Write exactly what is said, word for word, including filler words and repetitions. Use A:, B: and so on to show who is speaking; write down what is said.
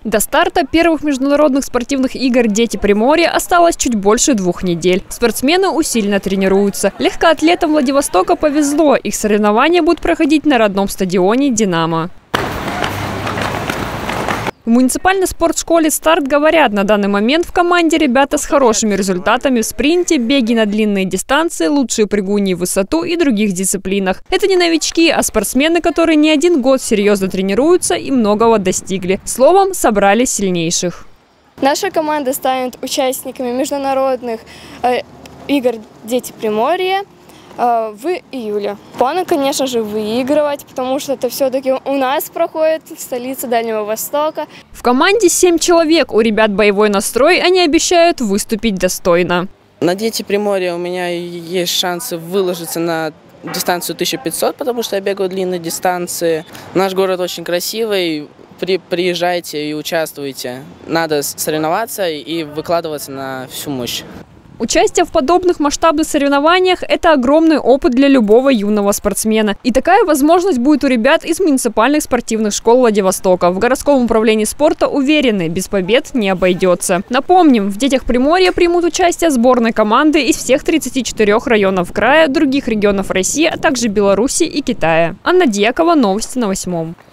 A: До старта первых международных спортивных игр «Дети Приморья» осталось чуть больше двух недель. Спортсмены усиленно тренируются. Легкоатлетам Владивостока повезло. Их соревнования будут проходить на родном стадионе «Динамо». В муниципальной спортшколе «Старт» говорят, на данный момент в команде ребята с хорошими результатами в спринте, беге на длинные дистанции, лучшие прыгуни в высоту и других дисциплинах. Это не новички, а спортсмены, которые не один год серьезно тренируются и многого достигли. Словом, собрали сильнейших.
B: Наша команда станет участниками международных э, игр «Дети Приморья» в июле. Планы, конечно же, выигрывать, потому что это все-таки у нас проходит в столице Дальнего Востока.
A: В команде семь человек. У ребят боевой настрой, они обещают выступить достойно.
C: На «Дети Приморья» у меня есть шансы выложиться на дистанцию тысяча пятьсот, потому что я бегаю длинные дистанции. Наш город очень красивый. При, приезжайте и участвуйте. Надо соревноваться и выкладываться на всю мощь.
A: Участие в подобных масштабных соревнованиях – это огромный опыт для любого юного спортсмена. И такая возможность будет у ребят из муниципальных спортивных школ Владивостока. В городском управлении спорта уверены, без побед не обойдется. Напомним, в «Детях Приморья» примут участие сборной команды из всех тридцати четырёх районов края, других регионов России, а также Беларуси и Китая. Анна Дьякова, новости на восьмом.